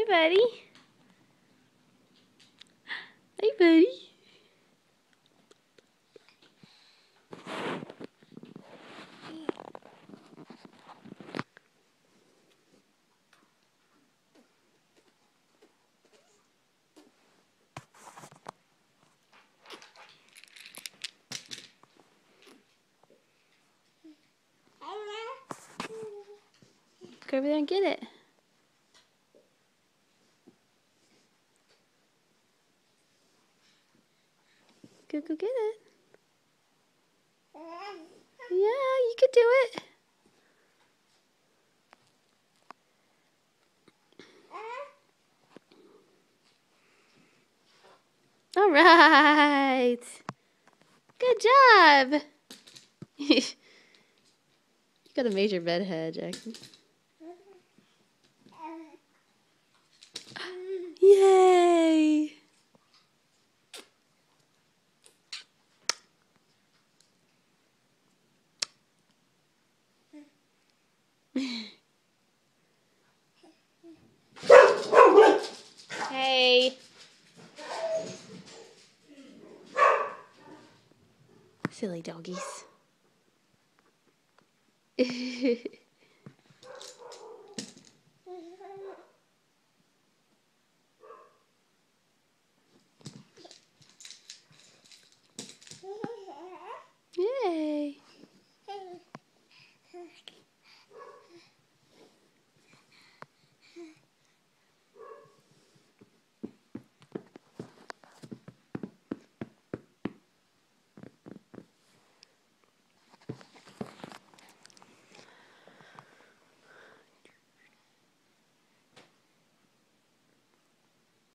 buddy. Hey, buddy. Go over there and get it. Go get it. Yeah, you could do it. All right. Good job. You got a major bedhead, Jackson. Yay. Hey. Silly doggies.